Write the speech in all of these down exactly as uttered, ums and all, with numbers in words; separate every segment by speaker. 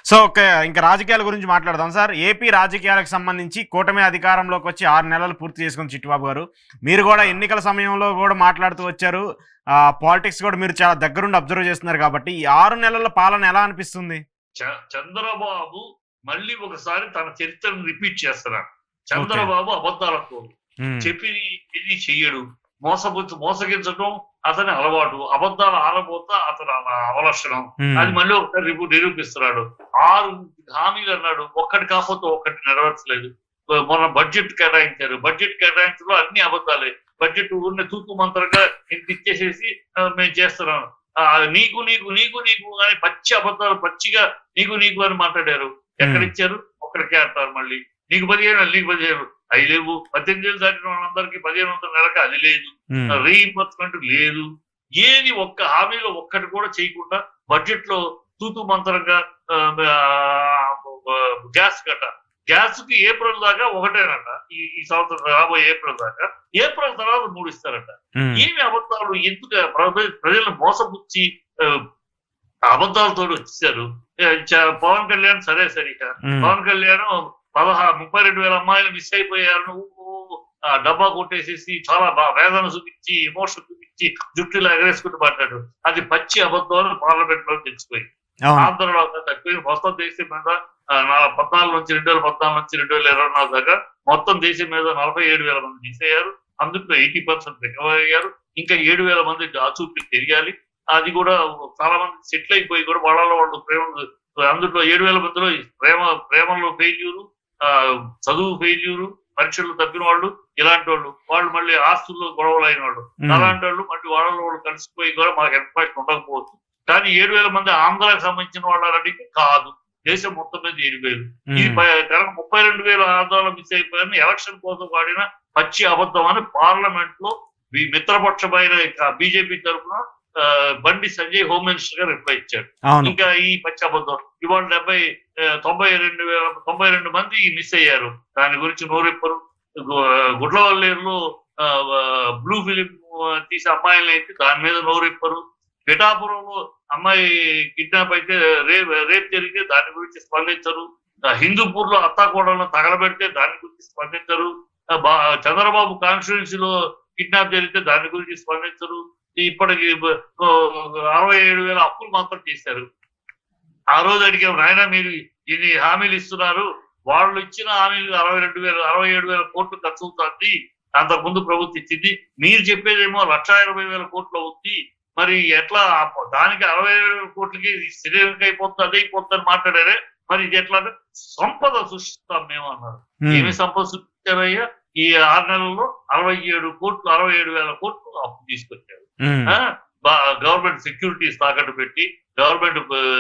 Speaker 1: So okay. ఇంకా రాజకీయాల గురించి మాట్లాడదాం సార్. ఏపీ రాజకీయాలకు సంబంధించి కూటమి అధికారంలోకి వచ్చి ఆరు నెలలు పూర్తి చేసుకుంది చిట్టిబాబు గారు. మీరు గూడా ఎన్నికల సమయంలో గూడా మాట్లాడుతూ వచ్చారు. ఆహ్, పాలిటిక్స్ గూడా మీరు చాలా దగ్గరుండి అబ్జర్వ్ చేస్తున్నారు కాబట్టి, ఈ ఆరు నెలల పాలన ఎలా అనిపిస్తుంది?
Speaker 2: చ చంద్రబాబు మళ్ళీ ఒకసారి తన చరిత్రను రిపీట్ చేస్తున్నాడు.
Speaker 1: ఓకే.
Speaker 2: చంద్రబాబు అబద్ధాలకు
Speaker 1: హ్మ్.
Speaker 2: చెప్పి ఇది చెయ్యడు. మోసపుచ్చు మోసగించడం అతని అలవాటు. అబద్ధాలు ఆడబోతా అతని అ- అవలక్షణం. అది
Speaker 1: హ్మ్.
Speaker 2: మళ్ళీ ఒకసారి రిపు నిరూపిస్తున్నాడు. ఆరు హామీలు అన్నాడు. ఒక్కటి కాకపోతే ఒక్కటి నెరవేర్చలేదు. మొన్న బడ్జెట్ కేటాయించారు. బడ్జెట్ కేటాయించడంలో అన్ని అబద్ధాలే. బడ్జెట్ ఉన్న తూతు మంత్రంగా ఇంత ఇచ్చేసేసి ఆ, మేము చేస్తున్నాం. ఆ, నీకు నీకు నీకు నీకు అని పచ్చి అబద్ధాలు పచ్చిగా నీకు నీకు అని మాట్లాడారు. ఎక్కడ
Speaker 1: హ్మ్.
Speaker 2: ఇచ్చారు? ఒక్కడికే అంటారు మళ్ళీ. నీకు పదిహేను నీకు పదిహేను అవి లేవు. పద్దెనిమిది ఏళ్ళు దాటిన వాళ్ళందరికీ పదిహేను వందల నెలకి అది లేదు.
Speaker 1: హ్మ్.
Speaker 2: రీఇంబర్స్మెంట్ లేదు. ఏది ఒక్క హామీలో ఒక్కటి కూడా చేయకుండా బడ్జెట్ లో తూతు మంత్రంగా ఆ, ఆ, గ్యాస్ కట్ట గ్యాస్ కి ఏప్రిల్ దాకా ఒకటేనట. ఈ ఈ సంవత్సరం రాబోయే ఏప్రిల్ దాకా. ఏప్రిల్ తర్వాత మూడు ఇస్తారట.
Speaker 1: హ్మ్.
Speaker 2: ఏమి అబద్ధాలు ఎందుకు ప్ర- ప్రజలను మోసపుచ్చి ఆ, అబద్ధాలతో వచ్చేసారు. ఏ, చ- పవన్ కళ్యాణ్ సరే సరిగా
Speaker 1: హ్మ్.
Speaker 2: పవన్ కళ్యాణ్ పదహా ముప్పై రెండు వేల అమ్మాయిలు మిస్ అయిపోయారు. నువ్వు ఆ డబ్బా కొట్టేసేసి చాలా బా వేదన చూపించి ఎమోషన్ చూపించి జుట్టులా ఎగరేసుకుంటూ మాట్లాడు. అది పచ్చి అబద్ధాలు పార్లమెంట్ లో తెలిసిపోయింది.
Speaker 1: అవును.
Speaker 2: ఆంధ్రలో తక్కువ మొత్తం దేశం మీద ఆ, నా- పద్నాలుగు నుంచి రెండు వేల పద్నాలుగు నుంచి రెండు వేల ఇరవై నాలుగు దాకా మొత్తం దేశం మీద నలభై ఏడు వేల మంది మిస్ అయ్యారు. అందులో ఎయిటీ పర్సెంట్ రికవర్ అయ్యారు. ఇంకా ఏడు వేల మంది ఆచూకీ తెలియాలి. అది కూడా చాలా మంది సెటిల్ అయిపోయి కూడా వాళ్ళలో వాళ్ళు ప్రేమ అందులో ఏడు వేల మందిలో ప్రేమ ప్రేమలో ఫెయిల్యూరు, ఆ చదువు ఫెయిల్యూరు, పరీక్షలు తప్పిన వాళ్ళు, ఇలాంటి వాళ్ళు వాళ్ళు మళ్ళీ ఆస్తుల్లో గొడవలు అయిన వాళ్ళు,
Speaker 1: హ్మ్.
Speaker 2: అలాంటి వాళ్ళు మళ్ళీ వాళ్ళలో వాళ్ళు కలిసిపోయి కూడా మాకు ఇన్ఫర్మేషన్ ఉండకపోవచ్చు. కానీ ఏడు వేల మంది ఆంధ్రాకి సంబంధించిన వాళ్ళకి కాదు. దేశం మొత్తం మీద ఏడు వేలు. ఇది
Speaker 1: హ్మ్.
Speaker 2: ప- కనుక ముప్పై రెండు వేల ఆంధ్రాలో మిస్ అయిపోయారని ఎలక్షన్ కోసం వాడిన పచ్చి అబద్ధం అని పార్లమెంట్ లో ఈ మిత్రపక్షమైన బీజేపీ తరఫున ఆ, బండి సంజయ్ హోమ్ మినిస్టర్ గా రిప్లై ఇచ్చాడు.
Speaker 1: అవును.
Speaker 2: ఇంకా ఈ పచ్చి అబద్ధం ఇవాళ డెబ్బై ఆ, తొంభై రెండు వేల తొంభై రెండు మంది మిస్ అయ్యారు. దాని గురించి నోరెప్పరు. గు- గుడ్లవల్లేరులో ఆ, బ్లూ ఫిలిం తీసే అమ్మాయిలు అయితే దాని మీద నోరెప్పరు. పిఠాపురంలో అమ్మాయి కిడ్నాప్ అయితే రేప్ రేప్ జరిగితే దాని గురించి స్పందించరు. ఆ, హిందూపూర్ లో అత్తాకోడలను తగలబెడితే దాని గురించి స్పందించరు. ఆ, బా- చంద్రబాబు కాన్స్టిట్యున్సీ లో కిడ్నాప్ జరిగితే దాని గురించి స్పందించరు. ఇప్పటికి బ- ఓ, అరవై ఏడు వేల అప్పులు మాత్రం చేశారు. ఆ రోజు అడిగాం, నాయన మీరు ఇన్ని హామీలు ఇస్తున్నారు, వాళ్ళు ఇచ్చిన హామీలు అరవై రెండు వేల అరవై ఏడు వేల కోట్లు ఖర్చు అవుతుంది. అంతకుముందు ప్రభుత్వం ఇచ్చింది. మీరు చెప్పేదేమో లక్ష ఇరవై వేల కోట్లు అవుతుంది. మరి ఎట్లా ఆ- దానికి అరవై ఏడు వేల కోట్లకి శ్రీలంక అయిపోతుంది, అదే అయిపోతుంది అని మాట్లాడారే. మరి ఇది ఎట్లా అంటే సంపద సృష్టిస్తాం మేము అన్నారు.
Speaker 1: హ్మ్.
Speaker 2: ఏమి సంపద సృష్టించారయ్యా? ఈ ఆరు నెలల్లో అరవై ఏడు కోట్లు అరవై ఏడు వేల కోట్లు అప్పు తీసుకొచ్చారు.
Speaker 1: హ్మ్.
Speaker 2: ఆ, బా- గవర్నమెంట్ సెక్యూరిటీస్ తాకట్టు పెట్టి, గవర్నమెంట్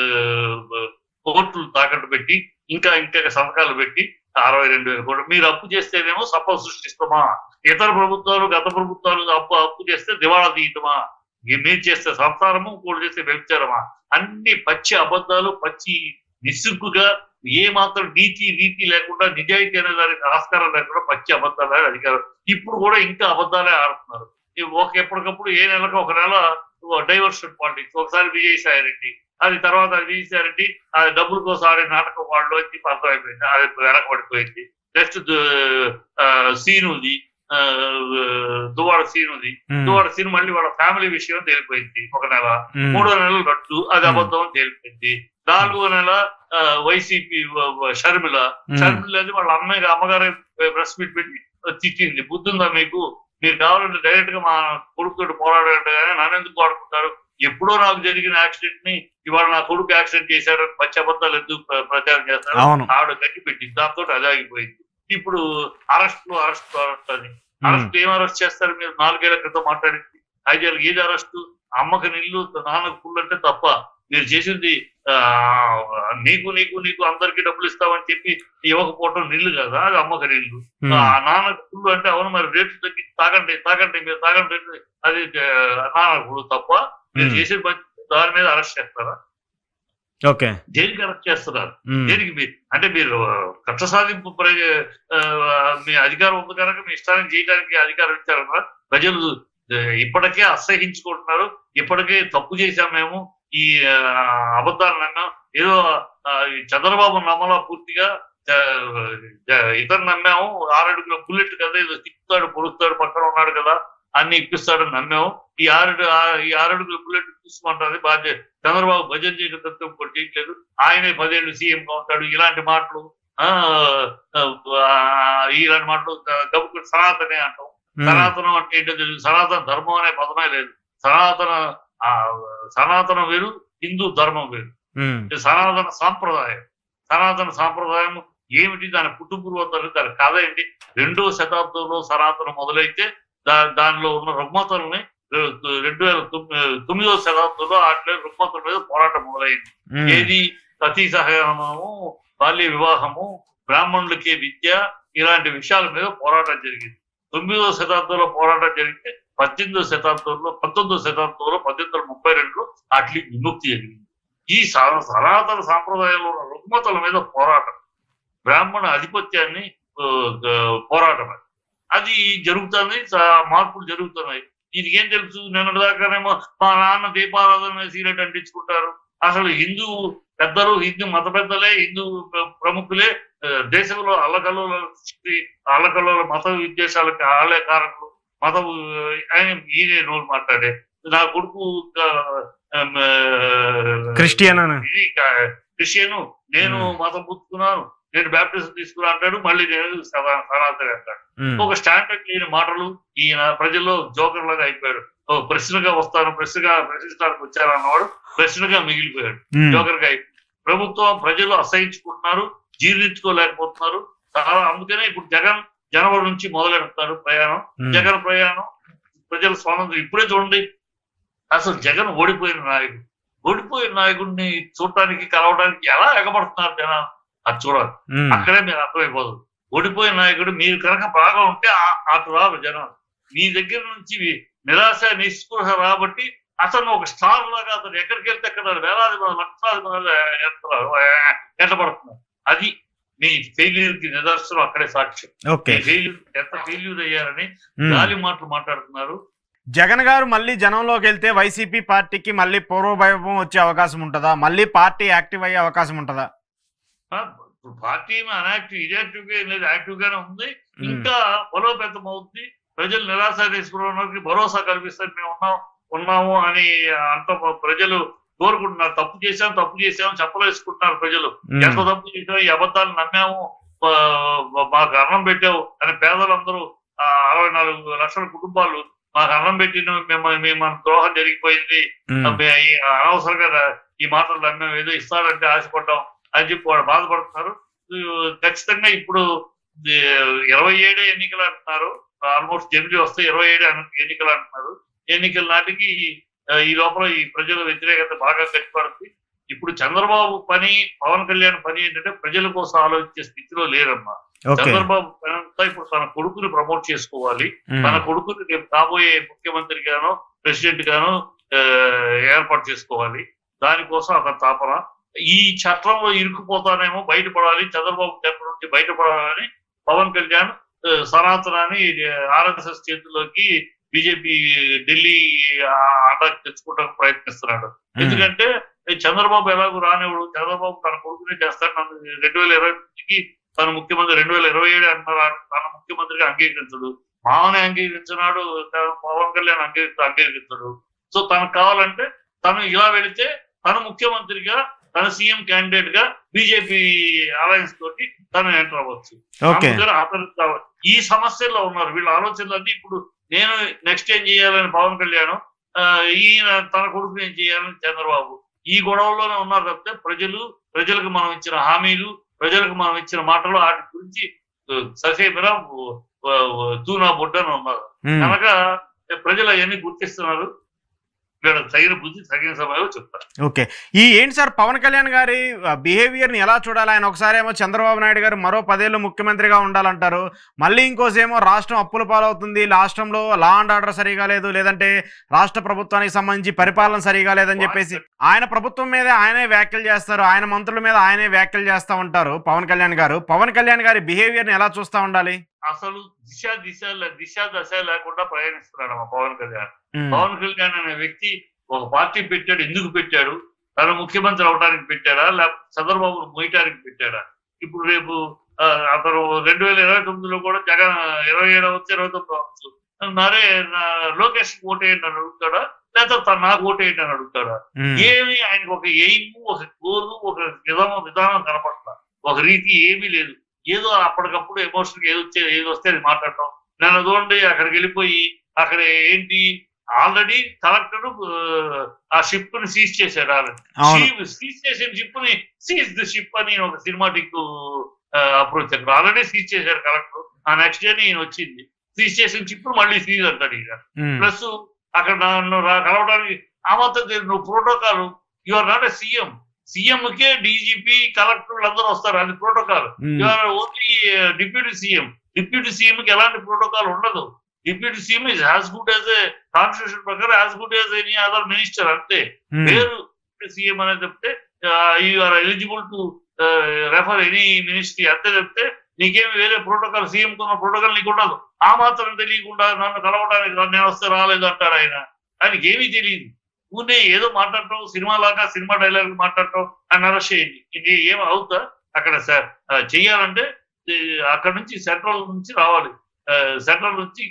Speaker 2: కోర్టులు తాకట్టు పెట్టి, ఇంకా ఇంకా సంతకాలు పెట్టి అరవై రెండు వేల కోట్లు. మీరు అప్పు చేస్తేనేమో సంపద సృష్టిస్తామా? ఇతర ప్రభుత్వాలు గత ప్రభుత్వాలు అప్పు అప్పు చేస్తే దివాళా తీయటమా? ఈ మీరు చేస్తే సంసారము, ఇంకోటి చేస్తే వ్యభిచారమా? అన్ని పచ్చి అబద్ధాలు, పచ్చి నిస్సిగ్గుగా, ఏ మాత్రం నీతి నీతి లేకుండా, నిజాయితీ అనే దానికి ఆస్కారం లేకుండా పచ్చి అబద్ధాలు ఆడే అధికారం. ఇప్పుడు కూడా ఇంకా అబద్ధాలే ఆడుతున్నారు. ఈ ఒక ఎప్పటికప్పుడు ఏ నెలకు ఒక నెల డైవర్షన్ పాలిటిక్స్. ఒకసారి విజయసాయి రెడ్డి, అది తర్వాత విజయసాయి రెడ్డి అది డబ్బుల కోసం ఆడే నాటకం వాళ్ళు అని చెప్పి అర్థమైపోయింది. అది వెనకబడిపోయింది. నెక్స్ట్ సీనుది, ఆ, దువాడ సీనుది.
Speaker 1: హ్మ్.
Speaker 2: దువాడ సీను మళ్ళీ వాళ్ళ ఫ్యామిలీ విషయం తేలిపోయింది ఒక నెల.
Speaker 1: హ్మ్.
Speaker 2: మూడో నెలలు రట్టు, అది
Speaker 1: Hmm.
Speaker 2: అబద్ధం అని తేలిపోయింది. నాలుగో నెల ఆ, వైసీపీ వ- వ- షర్మిల
Speaker 1: Hmm.
Speaker 2: షర్మిల అది వాళ్ళ అమ్మాయి అమ్మగారే ప్రెస్ మీట్ పెట్టి తిట్టింది. బుద్ధుందా మీకు? మీరు కావాలంటే డైరెక్ట్ గా మా కొడుకుతో పోరాడంటే కానీ నన్ను ఎందుకు వాడుకుంటారు? ఎప్పుడో నాకు జరిగిన యాక్సిడెంట్ ని ఇవాళ నా కొడుకు యాక్సిడెంట్ చేశాడు పచ్చి అబద్ధాలు ఎందుకు ప్ర- ప్రచారం చేస్తారు?
Speaker 1: అవును.
Speaker 2: ఆవిడ గట్టి పెట్టింది. దాంతో అది ఆగిపోయింది. ఇప్పుడు అరెస్ట్ అరెస్ట్ అరెస్ట్ అని
Speaker 1: హ్మ్.
Speaker 2: అరెస్ట్ ఏం అరెస్ట్ చేస్తారు? మీరు నాలుగేళ్ల క్రితం మాట్లాడింది ఐదేళ్ళ ఏది అరెస్టు? అమ్మకి నిల్లు నాన్నకు ఫుల్ అంటే తప్ప. మీరు చేసింది ఆ నీకు నీకు నీకు అందరికి డబ్బులు ఇస్తామని చెప్పి ఇవ్వకపోవటం నిల్లు కదా, అది అమ్మకి నిల్లు.
Speaker 1: హ్మ్.
Speaker 2: ఆ నాన్నకు ఫుల్ అంటే అవును మరి రేట్లు తగ్గి తాగండి తాగండి మీరు తాగండి అంటే అది ఆ, నాన్నకు ఫుల్ తప్ప. మీరు
Speaker 1: హ్మ్.
Speaker 2: చేసే పని దాని మీద అరెస్ట్ చేస్తారా?
Speaker 1: ఓకే.
Speaker 2: దేనికి అరెస్ట్ చేస్తున్నారు?
Speaker 1: హ్మ్.
Speaker 2: దేనికి మీరు అంటే మీరు కక్ష సాధింపు ప్ర- ఆ, మీ అధికారం ఉంది కనుక మీ ఇష్టాన్ని చేయడానికి అధికారం ఇచ్చారన్నా? ప్రజలు ఆ, ఇప్పటికే అసహించుకుంటున్నారు. ఇప్పటికే తప్పు చేశాం మేము, ఈ ఆ, అబద్ధాలను అన్నాం, ఏదో చంద్రబాబు నమ్మలా పూర్తిగా ఇతను నమ్మాము, ఆరడుగుల బుల్లెట్ కదా, ఏదో తిప్పుతాడు పొడుస్తాడు పక్కన ఉన్నాడు కదా అన్ని ఇప్పిస్తాడని నమ్మాము. ఈ ఆరు ఈ ఆరడుగుల బుల్లెట్ చూసుకుంటుంది బాధ్యత చంద్రబాబు భజన చేయడం తప్ప ఇంకోటి చేయట్లేదు, ఆయనే పదేళ్ళు సీఎంగా ఉంటాడు, ఇలాంటి మాటలు ఆ ఇలాంటి మాటలు గబుకు సనాతనే అంటాం. సనాతనం అంటే ఏంటో తెలియదు. సనాతన ధర్మం అనే పదమే లేదు. సనాతన సనాతనం వేరు, హిందూ ధర్మం వేరు. సనాతన సాంప్రదాయం సనాతన సాంప్రదాయం ఏమిటి, దాని పుట్టుపూర్వతలు, దాని కథ ఏంటి? రెండో శతాబ్దంలో సనాతనం మొదలైతే దా దానిలో ఉన్న రుగ్మతల్ని రెండు వేల తొమ్మిదవ శతాబ్దంలో అట్లే రుగ్మతుల మీద పోరాటం మొదలైంది. ఏది సతీ సహగమనము, బాల్య వివాహము, బ్రాహ్మణులకి విద్య, ఇలాంటి విషయాల మీద పోరాటం జరిగింది. తొమ్మిదవ శతాబ్దంలో పోరాటం జరిగితే పద్దెనిమిదవ శతాబ్దంలో పంతొమ్మిదవ శతాబ్దంలో పద్దెనిమిది వందల ముప్పై రెండులో అట్లీ విముక్తి జరిగింది. ఈ సనాతన సాంప్రదాయంలో ఉన్న రుగ్మతల మీద పోరాటం, బ్రాహ్మణ ఆధిపత్యాన్ని పోరాటం అది జరుగుతుంది. మార్పులు జరుగుతున్నాయి. దీనికి ఏం తెలుసు? నిన్నటిదాకానేమో మా నాన్న దీపారాధన సీరియట్ అంటించుకుంటారు. అసలు హిందూ పెద్దలు, హిందూ మత పెద్దలే, హిందూ ప్రముఖులే దేశంలో అల్లకల్లోల అల్లకల్లోల మత విద్వేషాలకి ఆలయ కారకులు, మత ఆయన ఈయనే నోరు మాట్లాడే. నా కొడుకు
Speaker 1: క్రిస్టియన్
Speaker 2: క్రిస్టియను, నేను మతం పుచ్చుకున్నాను, నేను బ్యాప్టిజం తీసుకున్నా అంటాడు, మళ్ళీ నేను సనాతన అంటాడు. ఒక స్టాండర్డ్ లేని మాటలు. ఈయన ప్రజల్లో జోకర్ లాగా అయిపోయాడు. ప్రశ్నగా వస్తాను, ప్రశ్నగా ప్రశ్నించడానికి వచ్చారన్నవాడు ప్రశ్నగా మిగిలిపోయాడు, జోకర్ గా అయిపోయాడు. ప్రభుత్వం ప్రజలు అసహించుకుంటున్నారు, జీర్ణించుకోలేకపోతున్నారు చాలా. అందుకనే ఇప్పుడు జగన్ జనవరి నుంచి మొదలెడుతున్నారు ప్రయాణం. జగన్ ప్రయాణం ప్రజల స్వాతంత్రం. ఇప్పుడే చూడండి, అసలు జగన్ ఓడిపోయిన నాయకుడు, ఓడిపోయిన నాయకుడిని చూడటానికి కలవడానికి ఎలా ఎగబడుతున్నారు జనాలు, అది చూడాలి. అక్కడే మీరు అర్థమైపోతుంది. ఓడిపోయిన నాయకుడు మీరు కనుక బాగా ఉంటే అటు రాదు జనాలు. మీ దగ్గర నుంచి నిరాశ నిస్పృహ రాబట్టి అతను ఒక స్టార్ లాగా అతను ఎక్కడికి వెళ్తే అక్కడ వేలాది మంది లక్షలాది మంది ఎంటబడుతున్నారు. అది మీ ఫెయిల్యూర్ కి నిదర్శనం, అక్కడే సాక్ష్యం. ఫెయిల్యూర్ ఎంత ఫెయిల్యూర్ అయ్యారని గాలి మాటలు మాట్లాడుతున్నారు.
Speaker 1: జగన్ గారు మళ్ళీ జనంలోకి వెళ్తే వైసీపీ పార్టీకి మళ్ళీ పూర్వవైభవం వచ్చే అవకాశం ఉంటుందా? మళ్ళీ పార్టీ యాక్టివ్ అయ్యే అవకాశం ఉంటుందా?
Speaker 2: పార్టీ అన్యాక్టివ్ ఇన్యాక్టివ్ గా లేదు, యాక్టివ్ గానే ఉంది. ఇంకా బలోపేతం అవుతుంది. ప్రజలు నిరాశ తీసుకున్న భరోసా కల్పిస్తారు, మేము ఉన్నాం ఉన్నాము అని అంత ప్రజలు కోరుకుంటున్నారు. తప్పు చేశాం తప్పు చేశాము చెప్పలేసుకుంటున్నారు ప్రజలు. ఎంత తప్పు చేసాము, ఈ అబద్ధాలు నమ్మాము, మాకు అన్నం పెట్టావు అని పేదలందరూ అరవై నాలుగు లక్షల కుటుంబాలు మాకు అన్నం పెట్టిన మేము మన ద్రోహం జరిగిపోయింది, అనవసరంగా ఈ మాటలు నమ్మాము, ఏదో ఇస్తారంటే ఆశపడ్డాం అని చెప్పి వాడు బాధపడుతున్నారు. ఖచ్చితంగా ఇప్పుడు ఇరవై ఏడే ఎన్నికలు అంటున్నారు. ఆల్మోస్ట్ జమిలి వస్తే ఇరవై ఏడు ఎన్నికలు అంటున్నారు. ఎన్నికల నాటికి ఈ లోపల ఈ ప్రజల వ్యతిరేకత బాగా కట్టిపడుతుంది. ఇప్పుడు చంద్రబాబు పని, పవన్ కళ్యాణ్ పని ఏంటంటే ప్రజల కోసం ఆలోచించే స్థితిలో లేరమ్మా. చంద్రబాబు అంతా ఇప్పుడు తన కొడుకుని ప్రమోట్ చేసుకోవాలి, తన కొడుకుని రేపు కాబోయే ముఖ్యమంత్రి గానో ప్రెసిడెంట్ గానో ఏర్పాటు చేసుకోవాలి. దానికోసం అతని తాపన. ఈ చట్టంలో ఇరుక్కుపోతానేమో, బయటపడాలి, చంద్రబాబు చట్టం నుంచి బయటపడాలని పవన్ కళ్యాణ్ సనాతనాన్ని ఆర్ఎస్ఎస్ చేతుల్లోకి బీజేపీ ఢిల్లీ అటాక్ తెచ్చుకోవడానికి ప్రయత్నిస్తున్నాడు. ఎందుకంటే చంద్రబాబు ఎలాగో రానివ్వడు, చంద్రబాబు తన కొడుకునే చేస్తాడు. నన్ను రెండు వేల ఇరవై నుంచికి తన ముఖ్యమంత్రి రెండు వేల ఇరవై ఏడు అంటున్నారు, తన ముఖ్యమంత్రిగా అంగీకరించడు. మామని అంగీకరించినాడు, పవన్ కళ్యాణ్ అంగీకరిస్తూ అంగీకరించడు. సో తనకు కావాలంటే తను ఇలా వెళితే తను ముఖ్యమంత్రిగా, తన సీఎం క్యాండిడేట్ గా బీజేపీ అలయన్స్ తోటి తను ఎంటర్ అవ్వచ్చు. అతను ఈ సమస్యల్లో ఉన్నారు వీళ్ళ ఆలోచనలన్నీ. ఇప్పుడు నేను నెక్స్ట్ ఏం చేయాలని పవన్ కళ్యాణ్, ఈయన తన కొడుకు ఏం చేయాలని చంద్రబాబు, ఈ గొడవల్లోనే ఉన్నారు తప్పితే ప్రజలు ప్రజలకు మనం ఇచ్చిన హామీలు, ప్రజలకు మనం ఇచ్చిన మాటలు వాటి గురించి ససేమిరా తూనా బొడ్డని ఉన్నారు కనుక ప్రజలు అవన్నీ గుర్తిస్తున్నారు. తగిన బుద్ధి తగిన సమయంలో చెప్తారు.
Speaker 1: ఓకే, ఈ ఏంటి సార్ పవన్ కళ్యాణ్ గారి బిహేవియర్ ని ఎలా చూడాలి? ఆయన ఒకసారి ఏమో చంద్రబాబు నాయుడు గారు మరో పదేళ్ళు ముఖ్యమంత్రిగా ఉండాలంటారు, మళ్ళీ ఇంకోసేమో రాష్ట్రం అప్పుల పాలవుతుంది, రాష్ట్రంలో లా అండ్ ఆర్డర్ సరిగా లేదు, లేదంటే రాష్ట్ర ప్రభుత్వానికి సంబంధించి పరిపాలన సరిగా లేదని చెప్పేసి ఆయన ప్రభుత్వం మీద ఆయనే వ్యాఖ్యలు చేస్తారు, ఆయన మంత్రుల మీద ఆయనే వ్యాఖ్యలు చేస్తూ ఉంటారు పవన్ కళ్యాణ్ గారు. పవన్ కళ్యాణ్ గారి బిహేవియర్ ని ఎలా చూస్తూ ఉండాలి?
Speaker 2: అసలు దిశ దిశ దిశ దశ లేకుండా ప్రయాణిస్తున్నాడు మా పవన్ కళ్యాణ్. పవన్ కళ్యాణ్ అనే వ్యక్తి ఒక పార్టీ పెట్టాడు, ఎందుకు పెట్టాడు, తను ముఖ్యమంత్రి అవడానికి పెట్టారా, లేకపోతే చంద్రబాబును మోయటానికి పెట్టారా? ఇప్పుడు రేపు అతను రెండు వేల ఇరవై తొమ్మిదిలో కూడా జగన్ ఇరవై ఏడు అవచ్చు, ఇరవై తొమ్మిది అవచ్చు, నరే లోకేష్ ఓటేయండి అని అడుగుతాడా, లేకపోతే తను నాకు ఓటేయండి అని అడుగుతాడా? ఏమి ఆయనకు ఒక ఎయిమ్, ఒక గోలు, ఒక విధానం విధానం కనపడతా, ఒక రీతి ఏమీ లేదు. ఏదో అప్పటికప్పుడు ఎమోషన్ ఏది వచ్చే ఏది వస్తే అది మాట్లాడటం. నన్ను చూడండి, అక్కడికి వెళ్ళిపోయి అక్కడ ఏంటి ఆల్రెడీ కలెక్టర్ ఆ షిప్ ని సీజ్ చేశాడు. ఆల్రెడీ సీజ్ చేసిన షిప్ ని సీజ్ ది షిప్ అని ఒక సినిమాటిక్ అప్రోచ్ అక్కడ ఆల్రెడీ సీజ్ చేశాడు కలెక్టర్. ఆ నెక్స్ట్ డే ఈయన వచ్చింది, సీజ్ చేసిన షిప్ మళ్ళీ సీజ్ అంటాడు ఈయన. ప్లస్ అక్కడ నన్ను కలవడానికి ఆ మాత్రం నువ్వు protocol, your not a CM. CM కే డీజీపీ కలెక్టర్లు అందరూ వస్తారు, అది protocol. Your only deputy CM. Deputy CM కి ఎలాంటి ప్రోటోకాల్ ఉండదు. Deputy CM is as good as a constitution ప్రకారం as good as any other minister అంతే. పేరు సీఎం అనేది చెప్తే you are eligible to refer any ministry అంతే చెప్తే నీకేమి వేరే ప్రోటోకాల్ సీఎం కున్న ప్రోటోకాల్ నీకు ఉండదు. ఆ మాత్రం తెలియకుండా నన్ను కలవడానికి నేను వస్తే రాలేదు అంటాడు ఆయన. ఆయనకి ఏమీ తెలియదు. ఊనే ఏదో మాట్లాడటం, సినిమా లాగా సినిమా డైలాగ్ మాట్లాడటం అని అరెస్ట్ చేయండి. ఇది ఏం అవుతా అక్కడ చెయ్యాలంటే అక్కడ నుంచి సెంట్రల్ నుంచి రావాలి, సెంట్రల్ నుంచి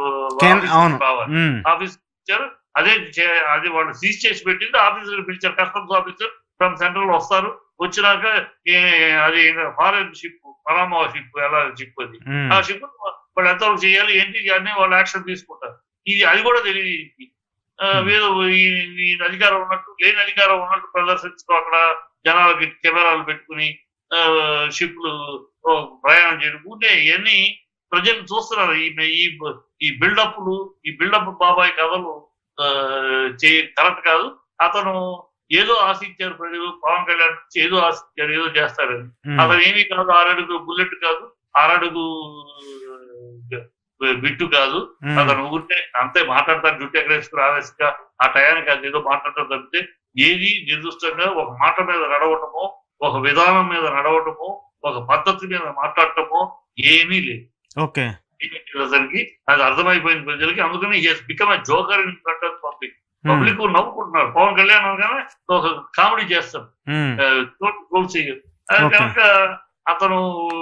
Speaker 2: రావాలి. ఆఫీస్ ఇచ్చారు, అదే అది వాళ్ళు సీజ్ చేసి పెట్టింది. ఆఫీసర్ పిలిచారు, కస్టమ్స్ ఆఫీసర్ ఫ్రమ్ సెంట్రల్ వస్తారు. వచ్చినాక అది ఫారెన్ షిప్, పరామా షిప్, ఎలా షిప్ అది, ఆ షిప్ వాళ్ళు ఎంతవరకు చేయాలి ఏంటి అన్నీ వాళ్ళు యాక్షన్ తీసుకుంటారు. ఇది అది కూడా తెలియదు. వీళ్ళు ఈ అధికారం ఉన్నట్టు లేని అధికారం ఉన్నట్టు ప్రదర్శించుకో అక్కడ జనాలకి కెమెరాలు పెట్టుకుని షిప్లు ప్రయాణం చేయడం ఉంటే ఇవన్నీ ప్రజలు చూస్తున్నారు. ఈ ఈ బిల్డప్లు, ఈ బిల్డప్ బాబాయ్ కథలు చేయ కరెక్ట్ కాదు. అతను ఏదో ఆశించారు ప్రజలు, పవన్ కళ్యాణ్ నుంచి ఏదో ఆశించారు, ఏదో చేస్తారని. అతను ఏమీ కాదు, ఆరడుగు బుల్లెట్ కాదు, ఆరడుగు బిట్టు కాదు. అతను ఊరికే అంతే మాట్లాడతాను, జుట్టు ఎగరేసుకుని ఆవేశంగా ఆ టయానికి అది ఏదో మాట్లాడటం తప్పితే ఏది నిర్దిష్టంగా ఒక మాట మీద నడవటమో, ఒక విధానం మీద నడవటమో, ఒక పద్ధతి మీద మాట్లాడటమో ఏమీ లేదు.
Speaker 1: ఓకే,
Speaker 2: ప్రజలకి అది అర్థమైపోయింది ప్రజలకి. అందుకని become a joker in front of public. Public నవ్వుకుంటున్నారు. పవన్ కళ్యాణ్ అనగానే ఒక కామెడీ చేస్తారు, ట్రోల్ చేయరు. అది కనుక అతను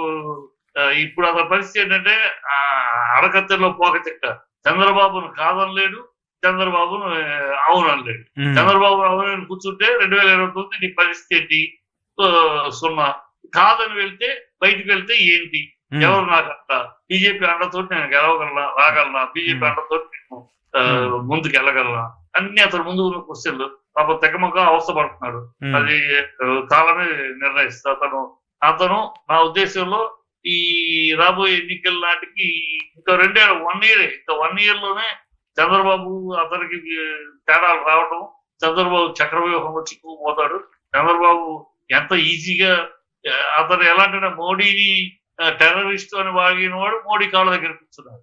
Speaker 2: ఇప్పుడు అతని పరిస్థితి ఏంటంటే అడకత్తెలో పోక చెక్క. చంద్రబాబును కాదనలేడు, చంద్రబాబును అవునలేడు. చంద్రబాబు అవునని కూర్చుంటే రెండు వేల ఇరవై తొమ్మిది నీ పరిస్థితి ఏంటి? సున్నా. కాదని వెళ్తే బయటకు వెళ్తే ఏంటి? ఎవరు నాకంట? బీజేపీ అండతో నేను గెలవగలనా, రాగలనా? బీజేపీ అండతో నేను ముందుకు వెళ్ళగలనా? అన్ని అతను ముందు ఉన్న క్వశ్చన్లు. పాప తెగమగా అవస్థపడుతున్నాడు. అది కాలమే నిర్ణయిస్తా. అతను అతను నా ఉద్దేశంలో ఈ రాబోయే ఎన్నికల నాటికి ఇంకా రెండే వన్ ఇయర్ ఇంకా వన్ ఇయర్ లోనే చంద్రబాబు అతనికి తేడాలు రావడం, చంద్రబాబు చక్రవ్యూహంలో చిక్కుకుపోతాడు. చంద్రబాబు ఎంత ఈజీగా అతను ఎలాంటి మోడీని టెర్రరిస్ట్ అని వాగిన వాడు మోడీ కాళ్ళ దగ్గర కూర్చున్నాడు.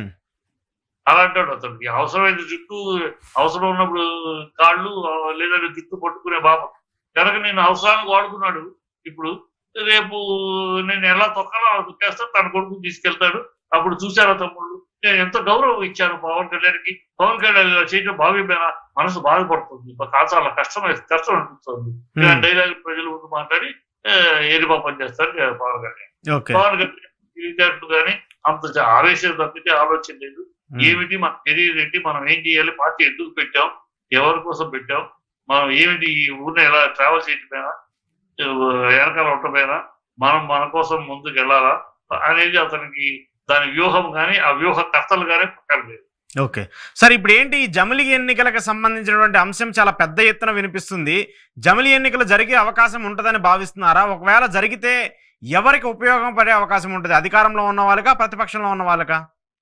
Speaker 2: అలాంటాడు అతనికి. అవసరమైన జుట్టు, అవసరం ఉన్నప్పుడు కాళ్ళు లేదంటే జుట్టు పట్టుకునే బాబు కనుక నేను అవసరానికి వాడుకున్నాడు. ఇప్పుడు రేపు నేను ఎలా తొక్కలో తొక్కేస్తాను, తన కొడుకు తీసుకెళ్తాడు. అప్పుడు చూశారా తమ్ముళ్ళు, నేను ఎంత గౌరవం ఇచ్చాను పవన్ కళ్యాణ్కి. పవన్ కళ్యాణ్ చేయడం భావ్యమైన మనసు బాధపడుతుంది, చాలా కష్టం కష్టం అనిపిస్తుంది. డైలాగ్ ప్రజల ముందు మాట్లాడి ఏరిపా పని చేస్తారు పవన్ కళ్యాణ్. పవన్ కళ్యాణ్ కానీ అంత ఆవేశం తప్పితే ఆలోచన లేదు. ఏమిటి మన కెరీర్ ఏంటి, మనం ఏం చేయాలి, పార్టీ ఎందుకు పెట్టాం, ఎవరి కోసం పెట్టాం, మనం ఏమిటి ఈ ఊరిని ఎలా ట్రావెల్ చేయటమైనా, వెనకాల ఉండటమైనా, మనం మన కోసం ముందుకు వెళ్ళాలా అనేది అతనికి దాని వ్యూహం కానీ ఆ వ్యూహ కర్తలు కానీ పక్కన లేదు.
Speaker 1: ఓకే సార్, ఇప్పుడు ఏంటి జమిలి ఎన్నికలకు సంబంధించినటువంటి అంశం చాలా పెద్ద ఎత్తున వినిపిస్తుంది. జమిలి ఎన్నికలు జరిగే అవకాశం ఉంటుందని భావిస్తున్నారా? ఒకవేళ జరిగితే ఎవరికి ఉపయోగం పడే అవకాశం ఉంటుంది? అధికారంలో ఉన్న వాళ్ళకా, ప్రతిపక్షంలో ఉన్న వాళ్ళకా?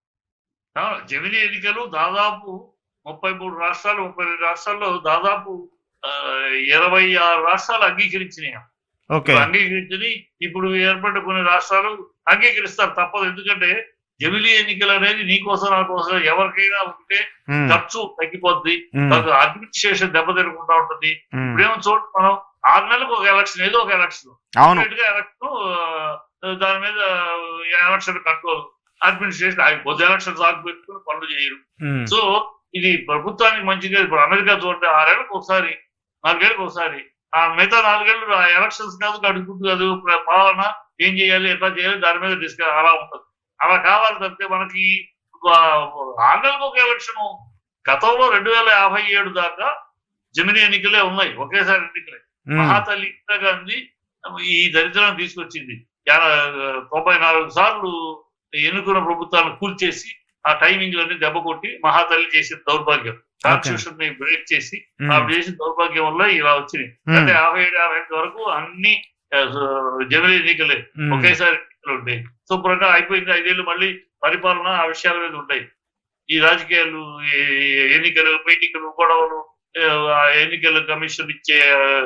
Speaker 2: జమిలి ఎన్నికలు దాదాపు ముప్పై మూడు రాష్ట్రాలు ముప్పై రెండు రాష్ట్రాల్లో దాదాపు ఇరవై ఆరు రాష్ట్రాలు అంగీకరించినాయి. అంగీకరించి ఇప్పుడు ఏర్పడ్డ కొన్ని రాష్ట్రాలు అంగీకరిస్తారు, తప్పదు. ఎందుకంటే జమిలి ఎన్నికలు అనేది నీకోసం నా కోసం ఎవరికైనా ఉంటే ఖర్చు తగ్గిపోద్ది, అడ్మినిస్ట్రేషన్ దెబ్బతినకుండా ఉంటుంది. ఇప్పుడేమో చూడండి, మనం ఆరు నెలలకు ఒక ఎలక్షన్, ఏదో ఒక ఎలక్షన్ ఎలక్షన్ దాని మీద ఎలక్షన్ కంట్రోల్, అడ్మినిస్ట్రేషన్ ఆగిపోద్ది, ఎలక్షన్స్ ఆగిపెట్టుకుని పనులు చేయరు. సో ఇది ప్రభుత్వానికి మంచిగా. ఇప్పుడు అమెరికా చూడండి, ఆరేళ్ళకి ఒకసారి నాలుగేళ్ళకి ఒకసారి ఆ మిగతా నాలుగేళ్ళు ఎలక్షన్స్ కాదు, గడుపుతుంది కాదు, పాలన ఏం చేయాలి, ఎట్లా చేయాలి, దాని మీద డిస్కస్ అలా ఉంటుంది. అలా కావాలి తప్పితే మనకి ఆరు నెలలకు ఒక ఎలక్షన్. గతంలో రెండు వేల యాభై ఏడు దాకా జమిని ఎన్నికలే ఉన్నాయి, ఒకేసారి ఎన్నికలే. మహాతల్లి ఇందిరాగాంధీ ఈ దరిద్రాన్ని తీసుకొచ్చింది. తొంభై నాలుగు సార్లు ఎన్నుకున్న ప్రభుత్వాలను కూల్చేసి ఆ టైమింగ్ అన్ని దెబ్బ కొట్టి మహాతల్లి చేసిన దౌర్భాగ్యం, కాన్స్టిట్యూషన్ ని బ్రేక్ చేసి ఆవిడ చేసిన దౌర్భాగ్యం వల్ల ఇలా వచ్చినాయి. అంటే యాభై ఏడు యాభై ఎనిమిది వరకు అన్ని జనరల్ ఎన్నికలే, ఒకేసారి ఎన్నికలు ఉంటాయి. శుభ్రంగా అయిపోయింది. ఐదేళ్లు మళ్ళీ పరిపాలన ఆ విషయాల మీద ఉంటాయి. ఈ రాజకీయాలు, ఎన్నికలు, మీటింగ్లు, గొడవలు, ఎన్నికల కమిషన్ ఇచ్చే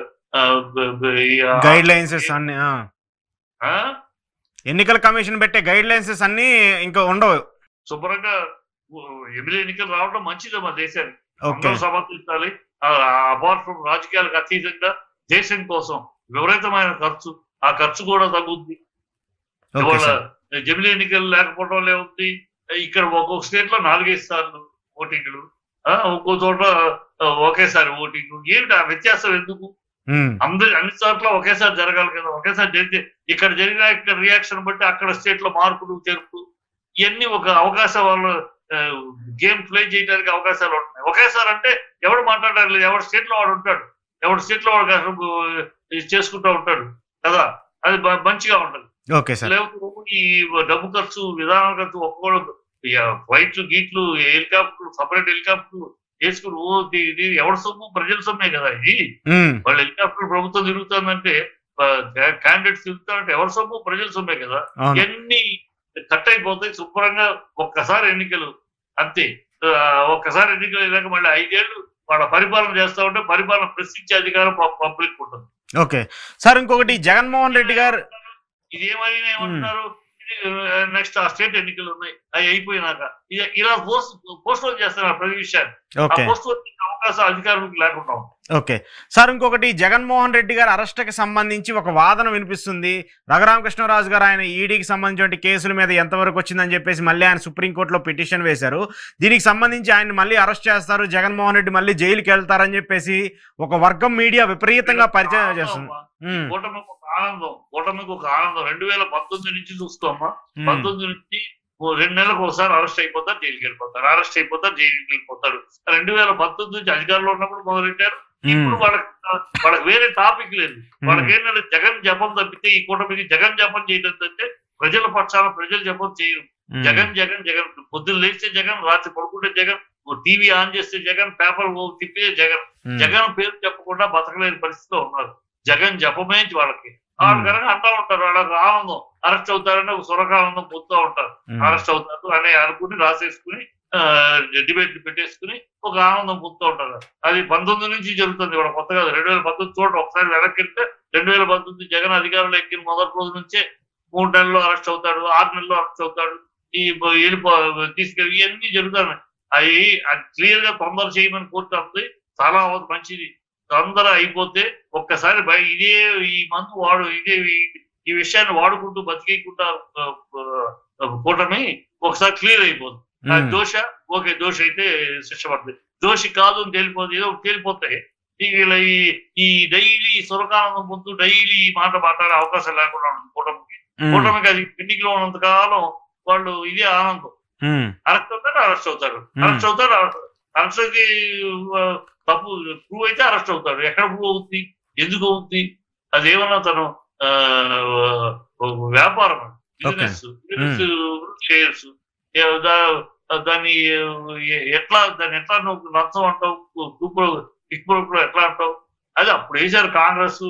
Speaker 1: గైడ్ లైన్స్ అన్ని, ఎన్నికల కమిషన్ పెట్టే గైడ్ లైన్స్ అన్ని ఇంకా ఉండవు.
Speaker 2: శుభ్రంగా ఎమ్మెల్యే ఎన్నికలు రావడం మంచిది మా దేశానికి, అందరూ సమర్థించాలి. అపార్ట్ ఫ్రమ్ రాజకీయాలకు అతీతంగా దేశం కోసం విపరీతమైన ఖర్చు, ఆ ఖర్చు కూడా తగ్గుద్ది. ఇవాళ జమిలీ ఎన్నికలు లేకపోవడం ఉంది. ఇక్కడ ఒక్కొక్క స్టేట్ లో నాలుగైదు సార్లు ఓటింగ్లు, ఒక్కో చోట ఒకేసారి ఓటింగ్. ఏంటి ఆ వ్యత్యాసం ఎందుకు? అందరి అన్ని చోట్ల ఒకేసారి జరగాలి కదా. ఒకేసారి జరిగితే ఇక్కడ జరిగిన రియాక్షన్ బట్టి అక్కడ స్టేట్ లో మార్పులు చేర్పులు ఇవన్నీ ఒక అవకాశం, వాళ్ళు గేమ్ ప్లే చేయడానికి అవకాశాలు ఉంటున్నాయి. ఒకేసారి అంటే ఎవడు మాట్లాడారు లేదు, ఎవరి స్టేట్ లో వాడు ఉంటాడు, ఎవరి స్టేట్ లో వాడు చేసుకుంటూ ఉంటాడు కదా, అది మంచిగా ఉంటుంది. లేకపోతే ఈ డబ్బు ఖర్చు, విధానాల ఖర్చు, ఒక్కోడు ఫ్లైట్లు గీట్లు, హెలికాప్టర్లు, సపరేట్ హెలికాప్టర్లు వేసుకుని ఓ ఇది ఎవరి సొమ్ము? ప్రజల సొమ్మే కదా ఇది. వాళ్ళు హెలికాప్టర్ ప్రభుత్వం తిరుగుతుందంటే, క్యాండిడేట్స్ తిరుగుతారంటే ఎవరి సొమ్ము? ప్రజల సొమ్మే కదా. ఇవన్నీ కట్ అయిపోతాయి. శుభ్రంగా ఒక్కసారి ఎన్నికలు అంతే. ఒక్కసారి ఎన్నికలు అయినాక మళ్ళీ ఐదేళ్లు వాళ్ళ పరిపాలన చేస్తా ఉంటే పరిపాలన ప్రశ్నించే అధికారం పబ్లిక్ ఉంటుంది.
Speaker 1: ఓకే సార్, ఇంకొకటి జగన్మోహన్ రెడ్డి గారు
Speaker 2: ఇదేమని ఏమంటున్నారు, నెక్స్ట్ ఆ స్టేట్ ఎన్నికలు ఉన్నాయి, అవి అయిపోయినాక ఇలా పోస్ట్ పోస్ట్ పోన్ చేస్తున్నారు ప్రతి విషయాన్ని. పోస్ట్ పోన్ అవకాశం అధికారులకు లేకుండా.
Speaker 1: ఓకే సార్, ఇంకొకటి జగన్మోహన్ రెడ్డి గారు అరెస్ట్ కి సంబంధించి ఒక వాదన వినిపిస్తుంది. రఘురామకృష్ణరాజు గారు ఆయన ఈడీకి సంబంధించిన కేసుల మీద ఎంతవరకు వచ్చిందని చెప్పేసి మళ్ళీ ఆయన సుప్రీంకోర్టులో పిటిషన్ వేశారు. దీనికి సంబంధించి ఆయన మళ్ళీ అరెస్ట్ చేస్తారు, జగన్మోహన్ రెడ్డి మళ్ళీ జైలుకి వెళ్తారని చెప్పేసి ఒక వర్గం మీడియా విపరీతంగా పరిచయం చేస్తుంది.
Speaker 2: కూటమికి ఒక ఆనందం, కూటమికి ఒక ఆనందం. రెండు వేల పంతొమ్మిది నుంచి చూసుకోమ్మా, పంతొమ్మిది నుంచి రెండు నెలలకు ఒకసారి అరెస్ట్ అయిపోతారు, జైలుకి వెళ్ళిపోతారు, అరెస్ట్ అయిపోతారు, జైలుకి వెళ్ళిపోతారు. రెండు వేల పంతొమ్మిది నుంచి అధికారంలో ఉన్నప్పుడు మొదలెట్టారు. ఇప్పుడు వాళ్ళకి వాళ్ళకి వేరే టాపిక్ లేదు. వాళ్ళకి ఏంటంటే జగన్ జపం తప్పితే ఈ కూటమికి జగన్ జపం చేయడం అంటే ప్రజల పక్షాన ప్రజలు జపం చేయరు. జగన్ జగన్ జగన్ పొద్దున్న లేస్తే జగన్, రాత్రి పడుకుంటే జగన్, టీవీ ఆన్ చేస్తే జగన్, పేపర్ తిప్పితే జగన్. జగన్ పేరు చెప్పకుండా బతకలేని పరిస్థితిలో ఉన్నారు. జగన్ జపమే వాళ్ళకి. వాళ్ళు కనుక అంటా ఉంటారు, వాళ్ళకి ఆనందం, అరెస్ట్ అవుతారని ఒక సురకానందం పొందుతూ ఉంటారు. అరెస్ట్ అవుతారు అని అనుకుని రాసేసుకుని డిబేట్ పెట్టేసుకుని ఒక ఆనందం పొందుతూ ఉంటారు. అది పంతొమ్మిది నుంచి జరుగుతుంది, ఇవాళ కొత్త కాదు. రెండు వేల పంతొమ్మిది చూడండి ఒకసారి వెనక్కి వెళ్తే, రెండు వేల పంతొమ్మిది జగన్ అధికారంలో ఎక్కిన మొదటి రోజు నుంచే మూడు నెలల్లో అరెస్ట్ అవుతాడు, ఆరు నెలల్లో అరెస్ట్ అవుతాడు, ఈ వెళ్ళిపో తీసుకెళ్ళి ఇవన్నీ జరుగుతాయి. అవి అది క్లియర్ గా తొందర చేయమని కోర్టు అంది. చాలా మంచిది, తొందర అయిపోతే ఒక్కసారి ఇదే ఈ మందు వాడు ఇదే ఈ విషయాన్ని వాడుకుంటూ బతికేయకుండా కూటమి ఒకసారి క్లియర్ అయిపోతుంది. దోష ఓకే, దోష అయితే శిక్ష పడుతుంది, దోషి కాదు అని తేలిపోతుంది, ఏదో తేలిపోతాయి. వీళ్ళ ఈ డైలీ సురకానందం పొందుతూ డైలీ మాట మాట్లాడే అవకాశం లేకుండా ఉంటుంది కూటమికి. కూటమికి అది ఎన్నికలో ఉన్నంత కాలం వాళ్ళు ఇదే ఆనందం. అరెస్ట్ అవుతారు, అరెస్ట్ అవుతారు, అరెస్ట్ అవుతారు, అరెస్ట్ అయితే తప్పు ప్రూవ్ అయితే అరెస్ట్ అవుతాడు. ఎక్కడ ప్రూవ్ అవుతుంది, ఎందుకు అవుతుంది? అదేమన్నా తను వ్యాపారం, బిజినెస్, షేర్స్, దాన్ని ఎట్లా దాన్ని ఎట్లా నువ్వు నచ్చం అంటావు, ఇప్పుడు ఎట్లా అంటావు? అది అప్పుడు వేశారు కాంగ్రెస్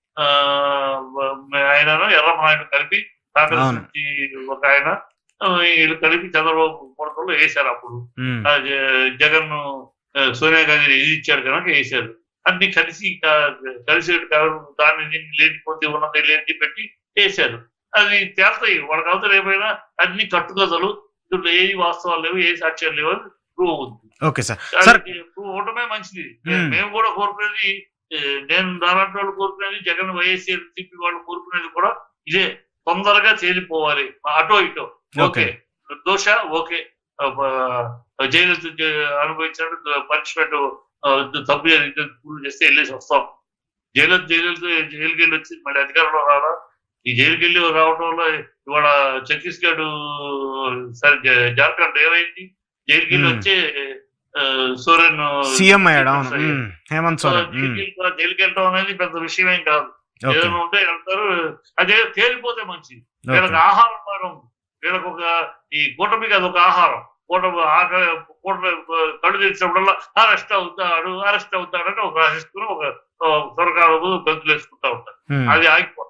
Speaker 2: ఆయన ఎర్రమనాయుడు కలిపి, కాంగ్రెస్ నుంచి ఒక ఆయన వీళ్ళు కలిపి చంద్రబాబు కొడతలో వేశారు. అప్పుడు జగన్ సోనియా గాంధీని ఎదిరించాడు కనుక వేశారు. అన్ని కలిసి కలిసి దాన్ని లేనిపోతే ఉన్నది లేని పెట్టి వేశారు. అది తేల్తాయి వాళ్ళకి అవతల ఏమైనా అన్ని కట్టుకథలు, దీంట్లో ఏది వాస్తవాలు లేవు, ఏ సాక్ష్యాలు లేవు అని ప్రూవ్ అవుతుంది. ప్రూవ్ అవటమే మంచిది. మేము కూడా కోరుకునేది, నేను దాంట్లో వాళ్ళు కోరుకునేది, జగన్ వైఎస్ఆర్సీపీ వాళ్ళు కోరుకునేది కూడా ఇదే, తొందరగా చేరిపోవాలి. అటో ఇటో ఓకే, దోష ఓకే, జైలు అనుభవించినట్టు పనిష్మెంట్ తప్పు చేస్తే వెళ్ళేసి వస్తాం. జైలు జైలు జైలుకి వెళ్ళి వచ్చి మళ్ళీ అధికారంలో రావడం, ఈ జైలుకి వెళ్ళి రావడం వల్ల ఇవాళ ఛత్తీస్గఢ్ సరే జా- జార్ఖండ్ ఏమైంది, జైలుకి వెళ్ళి
Speaker 1: మ్మ్.
Speaker 2: వచ్చే ఆ, సోరెన్
Speaker 1: సీఎం అయ్యాడు.
Speaker 2: చీఫ్
Speaker 1: అవును.
Speaker 2: మినిస్టర్ అయ్యాడు.
Speaker 1: మ్మ్. హేమంత్
Speaker 2: సో
Speaker 1: సోరెన్. మ్మ్.
Speaker 2: జైలుకి వెళ్ళి- జైలుకి వెళ్ళడం అనేది పెద్ద విషయమేం కాదు.
Speaker 1: ఓకే.
Speaker 2: ఏదైనా ఉంటే వెళ్తారు, అదే తేలిపోతే మంచిది.
Speaker 1: ఓకే.
Speaker 2: వీళ్ళకి ఆహారం వారం, వీళ్ళకి ఒక ఈ కూటమికి అది ఒక ఆహారం. కూటమి ఆకలి కూటమి కళ్ళు తెచ్చినప్పుడల్లా అరెస్ట్ అవుతాడు అరెస్ట్ అవుతాడని ఒక రాసిస్తున్న ఒక సొరకాలు గంతులు వేసుకుంటా ఉంటారు.
Speaker 1: మ్మ్.
Speaker 2: అది ఆగిపోతుంది.